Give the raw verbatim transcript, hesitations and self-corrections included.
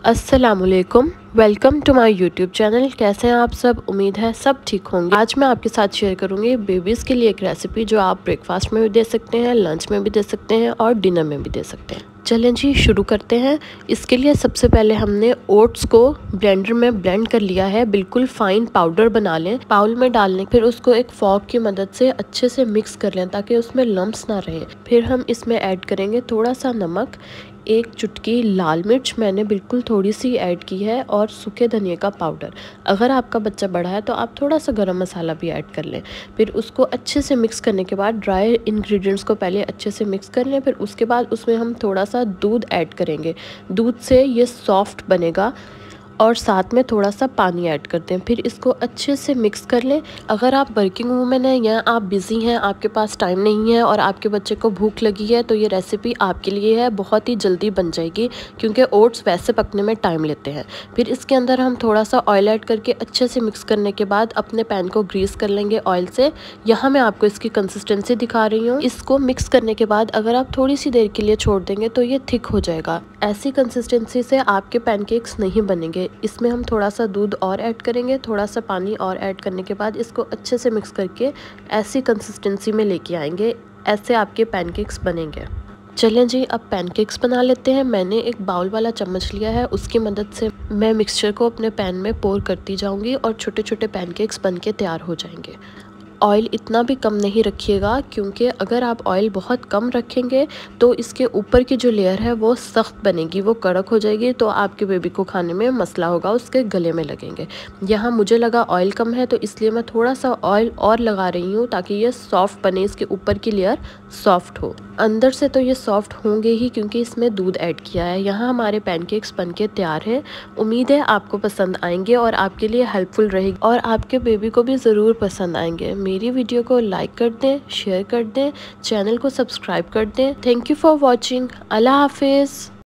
अस्सलामुअलैकुम, welcome to my YouTube channel. कैसे हैं आप सब? उम्मीद है सब ठीक होंगे। आज मैं आपके साथ शेयर करूंगी बेबीज़ के लिए एक रेसिपी जो आप ब्रेकफास्ट में भी दे सकते हैं, लंच में भी दे सकते हैं और डिनर में भी दे सकते हैं। चलें जी शुरू करते हैं। इसके लिए सबसे पहले हमने ओट्स को ब्लेंडर में ब्लेंड कर लिया है, बिल्कुल फाइन पाउडर बना लें। बाउल में डालने फिर उसको एक फॉर्क की मदद से अच्छे से मिक्स कर लें ताकि उसमें लम्प्स ना रहें। फिर हम इसमें ऐड करेंगे थोड़ा सा नमक, एक चुटकी लाल मिर्च मैंने बिल्कुल थोड़ी सी ऐड की है, और सूखे धनिए का पाउडर। अगर आपका बच्चा बड़ा है तो आप थोड़ा सा गरम मसाला भी ऐड कर लें। फिर उसको अच्छे से मिक्स करने के बाद ड्राई इंग्रेडिएंट्स को पहले अच्छे से मिक्स कर लें। फिर उसके बाद उसमें हम थोड़ा सा दूध ऐड करेंगे। दूध से ये सॉफ्ट बनेगा और साथ में थोड़ा सा पानी ऐड करते हैं। फिर इसको अच्छे से मिक्स कर लें। अगर आप वर्किंग वूमेन हैं या आप बिज़ी हैं, आपके पास टाइम नहीं है और आपके बच्चे को भूख लगी है, तो ये रेसिपी आपके लिए है। बहुत ही जल्दी बन जाएगी क्योंकि ओट्स वैसे पकने में टाइम लेते हैं। फिर इसके अंदर हम थोड़ा सा ऑयल ऐड करके अच्छे से मिक्स करने के बाद अपने पैन को ग्रीस कर लेंगे ऑयल से। यहाँ मैं आपको इसकी कंसिस्टेंसी दिखा रही हूँ। इसको मिक्स करने के बाद अगर आप थोड़ी सी देर के लिए छोड़ देंगे तो ये थिक हो जाएगा। ऐसी कंसिस्टेंसी से आपके पैनकेक्स नहीं बनेंगे। इसमें हम थोड़ा सा दूध और ऐड करेंगे, थोड़ा सा पानी और ऐड करने के बाद इसको अच्छे से मिक्स करके ऐसी कंसिस्टेंसी में लेके आएंगे। ऐसे आपके पैनकेक्स बनेंगे। चलें जी अब पैनकेक्स बना लेते हैं। मैंने एक बाउल वाला चम्मच लिया है, उसकी मदद से मैं मिक्सचर को अपने पैन में पोर करती जाऊंगी और छोटे छोटे पैनकेक्स बन के तैयार हो जाएंगे। ऑयल इतना भी कम नहीं रखिएगा क्योंकि अगर आप ऑयल बहुत कम रखेंगे तो इसके ऊपर की जो लेयर है वो सख्त बनेगी, वो कड़क हो जाएगी, तो आपके बेबी को खाने में मसला होगा, उसके गले में लगेंगे। यहाँ मुझे लगा ऑयल कम है तो इसलिए मैं थोड़ा सा ऑयल और लगा रही हूँ ताकि ये सॉफ्ट बने, इसके ऊपर की लेयर सॉफ्ट हो। अंदर से तो ये सॉफ्ट होंगे ही क्योंकि इसमें दूध ऐड किया है। यहाँ हमारे पैनकेक्स बन के तैयार हैं। उम्मीद है आपको पसंद आएंगे और आपके लिए हेल्पफुल रहेगी और आपके बेबी को भी ज़रूर पसंद आएंगे। मेरी वीडियो को लाइक कर दें, शेयर कर दें, चैनल को सब्सक्राइब कर दें। Thank you for watching. अल्लाह हाफिज़।